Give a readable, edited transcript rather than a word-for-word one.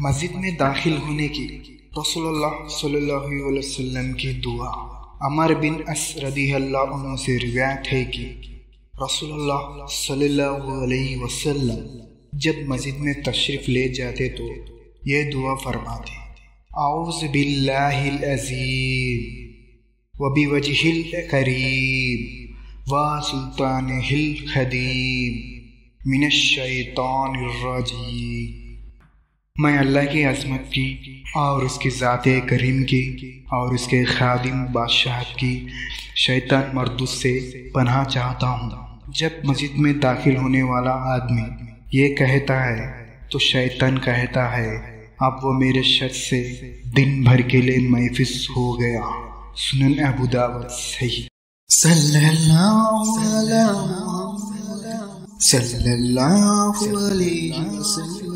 मस्जिद में दाखिल होने की रसूलुल्लाह सल्लल्लाहु अलैहि वसल्लम की दुआ। अमर बिन अस रदियल्लाहु अन्हु से रिवायत है कि रसूलुल्लाह सल्लल्लाहु अलैहि वसल्लम जब मस्जिद में तशरीफ ले जाते तो ये दुआ फरमाते, औज़ु बिल्लाहिल अज़ीम व बिवजहिल करीम व सुल्तानिहिल क़दीम मिनश शैतानिर रजीम। मैं अल्लाह की अज़मत की और उसकी ज़ाते करीम की और उसके खादिम बादशाह की शैतान मरदूस से पनाह चाहता हूँ। जब मस्जिद में दाखिल होने वाला आदमी ये कहता है तो शैतान कहता है, अब वो मेरे शर से दिन भर के लिए महफूज हो गया। सुनन अबू दाऊद सही। सल्लल्लाहु अलैहि वसल्लम।